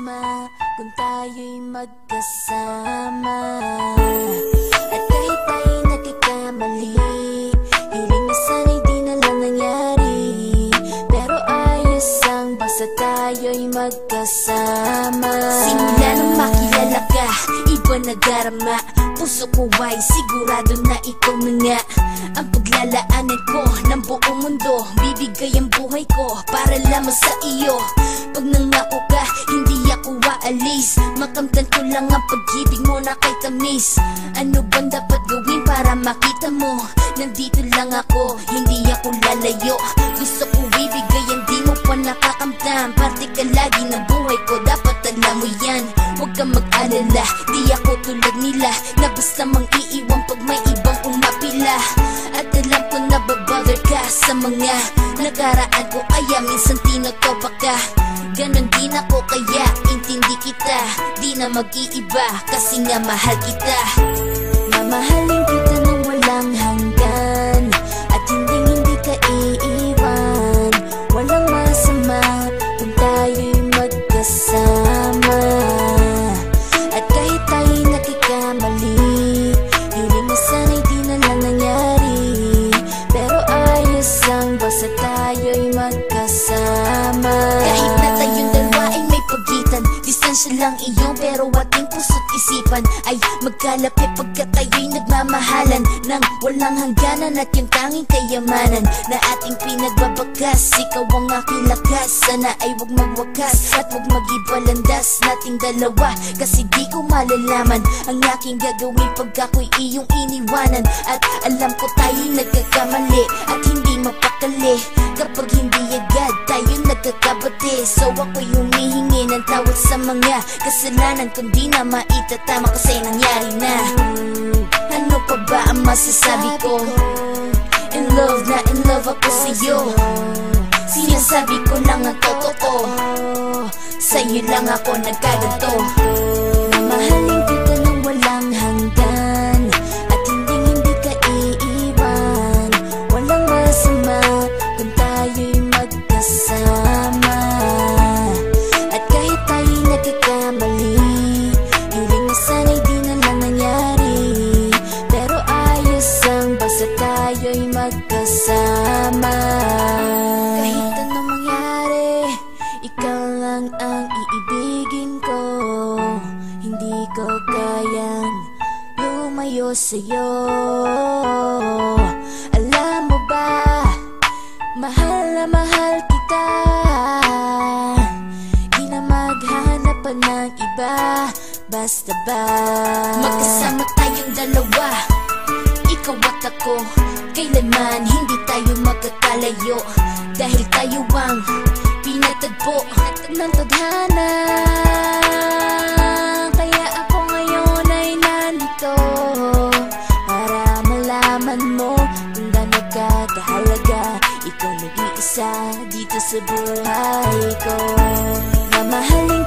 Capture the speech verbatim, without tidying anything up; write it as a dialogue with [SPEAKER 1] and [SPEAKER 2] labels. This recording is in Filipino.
[SPEAKER 1] masama kung tayo'y magkasama. At kahit tayo'y nagkakamali, hiling na sana'y di na lang nangyari. Pero ayos ang basta tayo'y magkasama. Simula nang makilala ka, iba nadarama. Puso ko ay sigurado na ikaw na nga ang paglalaanan ko ng buong mundo. Bibigay ang buhay ko para lamang sa iyo. Pag nangako ka, hindi ako waalis. Makamtan ko lang ang pag-ibig mo na kay tamis. Ano bang dapat gawin para makita mo? Nandito lang ako, hindi ako lalayo. Gusto ko bibigay, hindi mo pa nakakamtam. Parte ka lagi ng buhay ko, dapat alam mo yan. Huwag kang mag-alala, di ako tulad nila na basta mang iiwan pag may ibang umapila. At alam ko na babother ka sa mga nakaraan ko, kaya minsan tinotopa ka. Ganon din ako, kaya intindi kita. Di na mag-iiba kasi nga mahal kita. Mamahalin kita nang walang hanggan, at hindi hindi ka iiwan. Walang masama kung tayo'y magkasama. At kahit tayo'y nakikamali, hiling na sana'y di na lang nangyari. Pero ayos ang basta tayo'y magkasama. Kahit na tayong dalawa ay may pagitan, distansya lang iyon, pero ating puso't isipan ay magkalapit pagkat tayo'y nagmamahalan ng walang hangganan. At yung tanging kayamanan na ating pinagbabakas, ikaw ang aking lakas. Sana ay huwag magwakas at huwag mag-ibalandas nating dalawa, kasi di ko malalaman ang aking gagawin pag ako'y iyong iniwanan. At alam ko tayo'y nagkakamali at hindi mapakali kapag hindi agad tayo nagkakabati. So ako'y humihingi ng tawad sa mga kasalanan kung di na maitatama kasi nangyari na. Ano pa ba ang masasabi ko? In love na in love ako sa'yo. Sinasabi ko lang ang totoo, sa'yo lang ako nagkaganto. Mamahalin kita nang walang hanggan, at hindi hindi ka iiwan. Walang masama kung tayo'y magkasama. At kahit tayo'y nagkakamali, hiling na sana'y di na lang nangyari. Pero ayos ang basta tayo'y magkasama. Kahit anong mangyari, ikaw lang ang iibigin ko. Hindi ko kayang lumayo sa'yo. Alam mo ba, mahal na mahal kita. Di na maghanap pa ng iba, basta ba magkasama tayong dalawa, ikaw at ako. Kailanman hindi tayo magkakalayo, dahil tayo ang pinatagpo ng tadhana. Kaya ako ngayon ay nandito para malaman mo kung gaano ka kahalaga. Ikaw nag-iisa dito sa buhay ko. Mamahalin